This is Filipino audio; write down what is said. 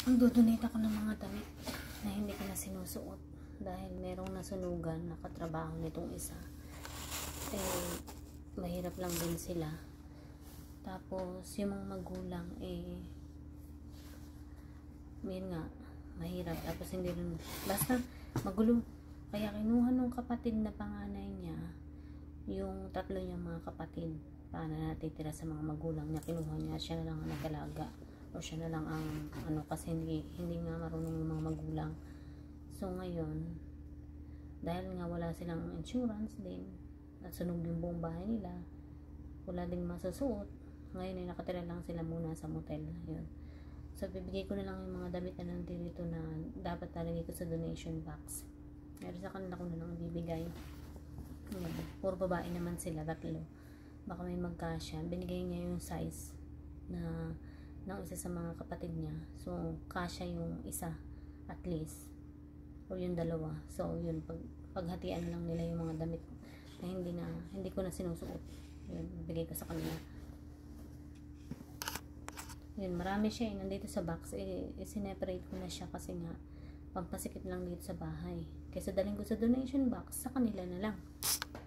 Ang dodonate ako ng mga damit na hindi ko na sinusuot dahil merong nasunugan nakatrabaho nitong isa. Eh, mahirap lang din sila. Tapos, yung mga magulang, yun nga, mahirap. Tapos, hindi rin, basta, magulo. Kaya kinuha nung kapatid na panganay niya, yung tatlo niyang mga kapatid, paano natitira sa mga magulang niya, kinuha niya, siya na lang ang nag-alaga. O siya na lang ang, kasi hindi nga marunong yung mga magulang. So, ngayon, dahil nga wala silang insurance din, at sunog yung buong bahay nila, wala ding masusuot, ngayon ay nakatira lang sila muna sa motel. Yun. So, bibigay ko na lang yung mga damit na nandito na dapat talagay ko sa donation box. Pero sa kanila ko na lang bibigay. Yun. Puro babae naman sila, tatlo. Baka may magkasya. Binigay niya yung size na ng isa sa mga kapatid niya. So, kasya yung isa at least. O yung dalawa. So, yun. Paghatian lang nila yung mga damit na hindi ko na sinusuot. Yun, bigay ko sa kanila. Yun, marami siya nandito sa box. Sineparate ko na siya kasi nga pampasikip lang dito sa bahay. Kaysa daling ko sa donation box, sa kanila na lang.